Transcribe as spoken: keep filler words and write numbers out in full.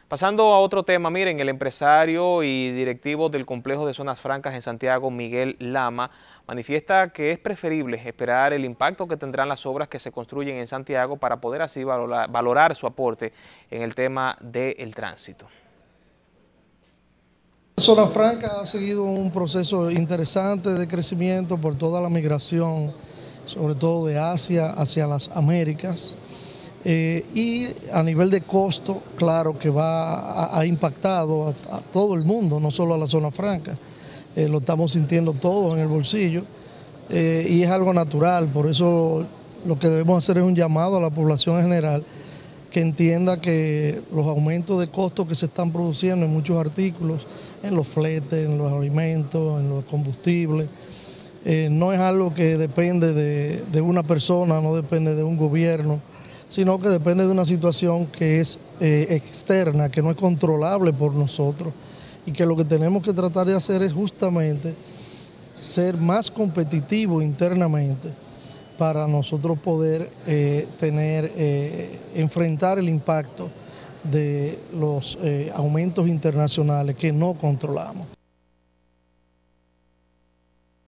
Pasando a otro tema, miren, el empresario y directivo del complejo de zonas francas en Santiago, Miguel Lama, manifiesta que es preferible esperar el impacto que tendrán las obras que se construyen en Santiago para poder así valorar, valorar su aporte en el tema del tránsito. Zona Franca ha seguido un proceso interesante de crecimiento por toda la migración, sobre todo de Asia hacia las Américas. Eh, y a nivel de costo, claro que va ha, ha impactado a, a todo el mundo, no solo a la Zona Franca. Eh, lo estamos sintiendo todo en el bolsillo eh, y es algo natural. Por eso lo que debemos hacer es un llamado a la población en general que entienda que los aumentos de costos que se están produciendo en muchos artículos, en los fletes, en los alimentos, en los combustibles, eh, no es algo que depende de, de una persona, no depende de un gobierno, sino que depende de una situación que es eh, externa, que no es controlable por nosotros y que lo que tenemos que tratar de hacer es justamente ser más competitivos internamente para nosotros poder eh, tener, eh, enfrentar el impacto de los eh, aumentos internacionales que no controlamos.